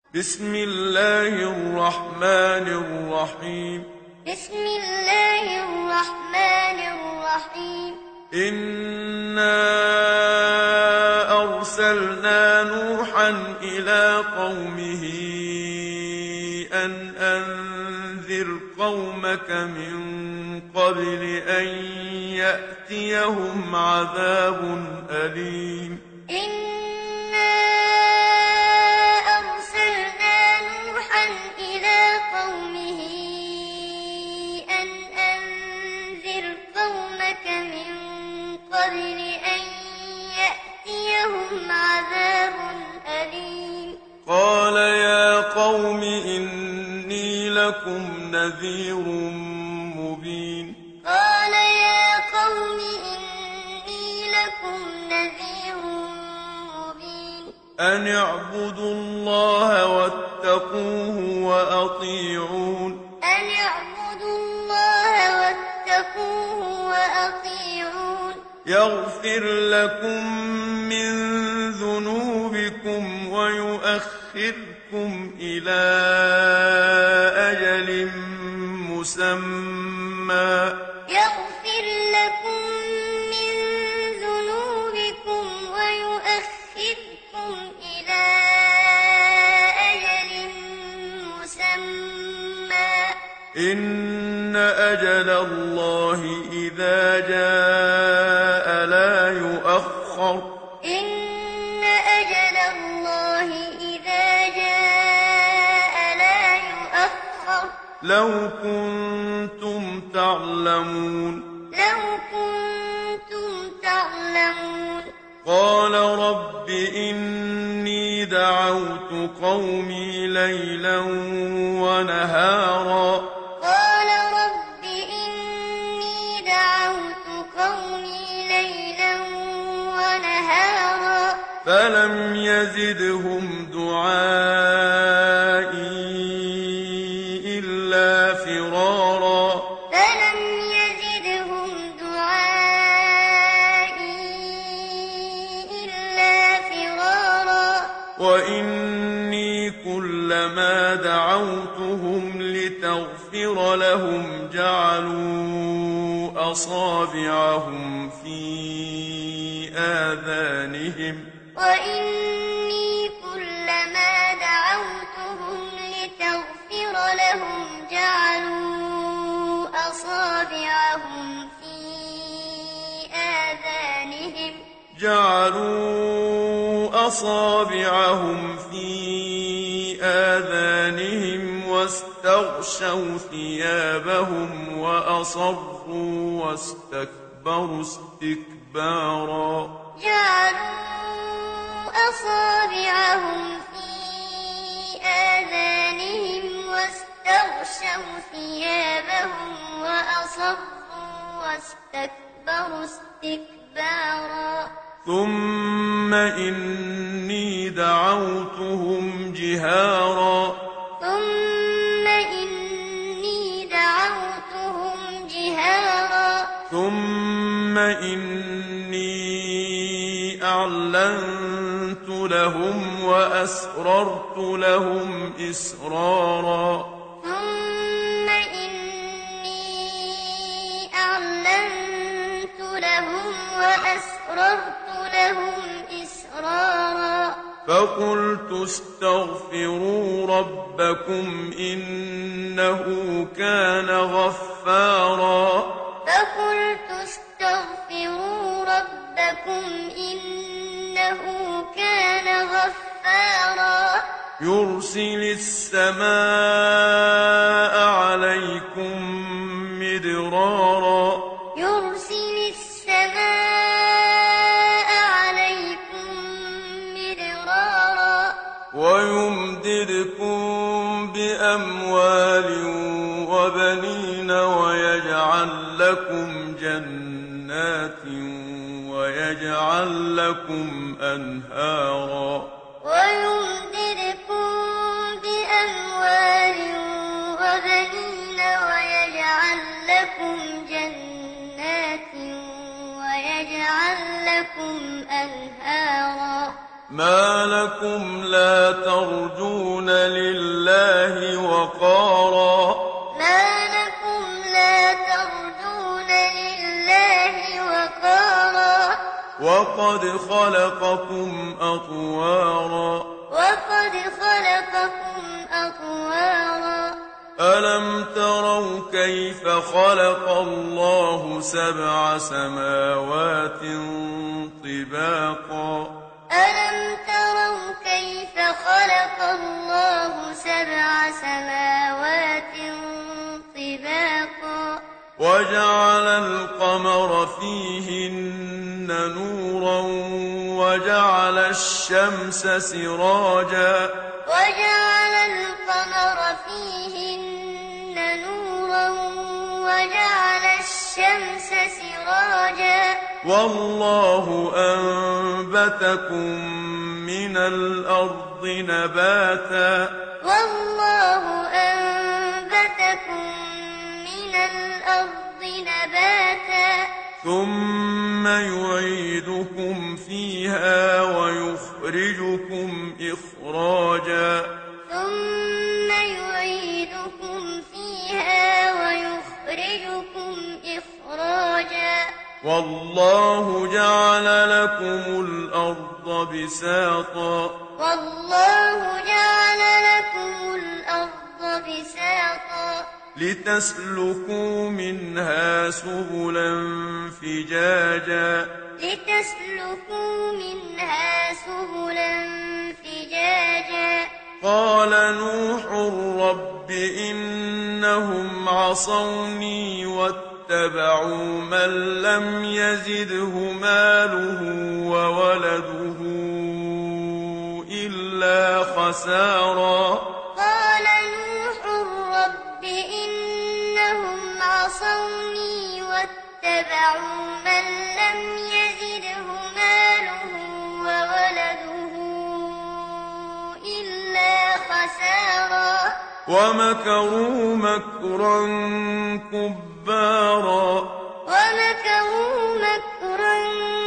بسم الله الرحمن الرحيم. بسم الله الرحمن الرحيم. إنا أرسلنا نوحا إلى قومه أن أنذر قومك من قبل أن يأتيهم عذاب أليم. إنا أرسلنا نوحا إلى قومه أن أنذر قومك من قبل أن يأتيهم عذاب أليم. قال يا قوم إني لكم نذير مبين. قال يا قوم إني لكم نذير مبين. أن اعبدوا الله واتقوه وأطيعون. أن اعبدوا الله واتقوه وأطيعون. يغفر لكم من ذنوبكم ويؤخركم إلى أجل مسمى. يغفر لكم من ذنوبكم ويؤخركم إلى أجل مسمى. إن أجل الله إذا جاء لا يؤخر. إن أجل الله إذا جاء لا يؤخر. لو كنتم تعلمون. لو كنتم تعلمون. قال رب إني دعوت قومي ليلا ونهارا. قال رب إني دعوت قومي ليلا ونهارا. فلم يزدهم دعائي إلا فرارا. فلم يزدهم دعائي إلا فرارا. وإني كلما دعوتهم لتغفر لهم جعلوا أصابعهم في آذانهم. وإني كلما دعوتهم لتغفر لهم جعلوا أصابعهم في آذانهم. واستغشوا ثيابهم وأصروا واستكبروا استكبارا. جعلوا أصابعهم في آذانهم واستغشوا ثيابهم وأصروا واستكبروا استكبارا. ثم إني دعوتهم جهارا. ثم إني دعوتهم جهارا. ثم إني أعلنت لهم وأسررت لهم إسرارا. ثم إني أعلنت لهم وأسررت لهم إسرارا. فقلت استغفروا ربكم إنه كان غفارا. فقلت استغفروا ربكم إنه كان غفارا. يرسل السماء عليكم مدرارا. يرسل السماء عليكم مدرارا. ويمددكم بأموال وبنين ويجعل لكم جنات ويجعل لكم أنهارا. ويمددكم بأموال وبنين ويجعل لكم جنات ويجعل لكم أنهارا. ما لكم لا ترجون لله وقارا ما لكم لا ترجون لله وقارا وقد خلقكم أطوارا وقد خلقكم أطوارا ألم تروا كيف خلق الله سبع سماوات طباقا ألم تروا كيف خلق الله سبع سماوات طباقا وجعل القمر فيهن نورا وجعل الشمس سراجا وجعل القمر فيهن نورا وجعل الشمس سراجا والله أنبتكم من الأرض نباتا والله أنبتكم من الأرض نباتا ثم يعيدكم فيها ويخرجكم إخراجا ثم يعيدكم فيها ويخرجكم إخراجا والله جعل لكم الأرض بساطا والله جعل لكم الأرض بساطا لتسلكوا منها سبلا فجاجا لتسلكوا منها سبلا فجاجا قال نوح رب إنهم عصوني واتبعوا من لم يزده ماله وولده إلا خسارا قال نوح رب إنهم عصوني واتبعوا من لم يزده ماله وولده إلا خسارا ومكروا مكرا كبارا ومكروا مكرا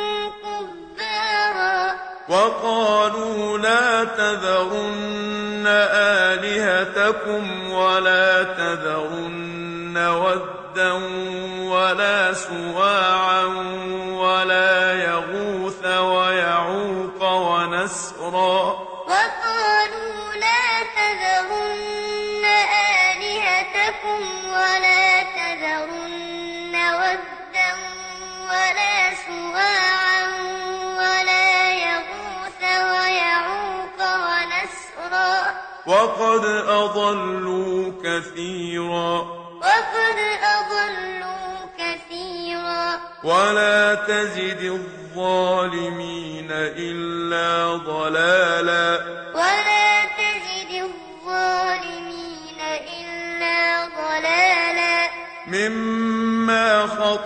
كبارا وقالوا لا تذرن آلهتكم ولا تذرن ودا ولا سواعا ولا يغوث ويعوق ونسرا وقالوا لا تذرن آلهتكم ولا تذرن ودا ولا سواعا ولا يغوث ويعوق ونسرا وقد أضلوا كثيرا وقد أضلوا كثيرا ولا تزد الظالمين إلا ضلالا ولا تزد الظالمين إلا ضلالا مما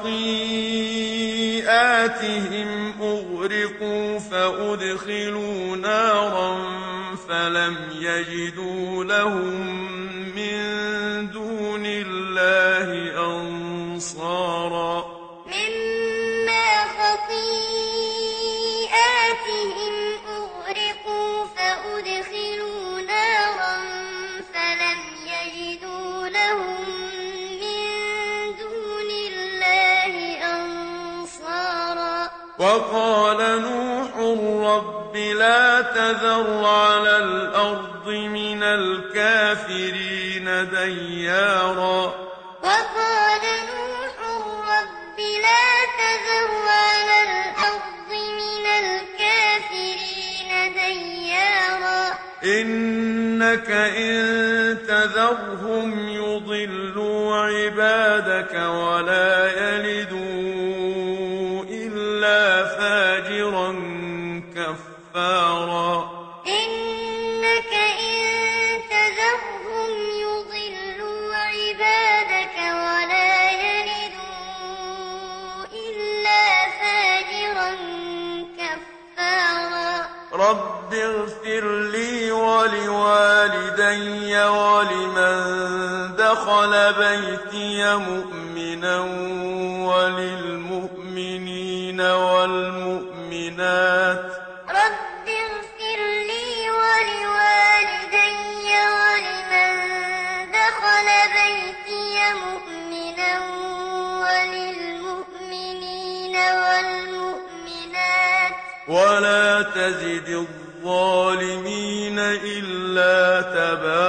خطيئاتهم أغرقوا فأدخلوا نارا فلم يجدوا لهم من دون الله أنصارا مما خطيئاتهم أغرقوا فأدخلوا نارا فلم يجدوا لهم من دون الله أنصارا وقال نوح رب لا تذر على الأرض من الكافرين ديارا وقال نوح رب لا تذر على الأرض من الكافرين ديارا إنك إن تذرهم يضلوا عبادك ولا يلدوا إلا فاجرا كفارا إنك إن تذرهم يضلوا عبادك ولا يلدوا إلا فاجرا كفارا رب اغفر لي ولوالدي ولمن دخل بيتي مؤمنا وللمؤمنين والمؤمنات رب اغفر ولا تزد الظالمين إلا تبارا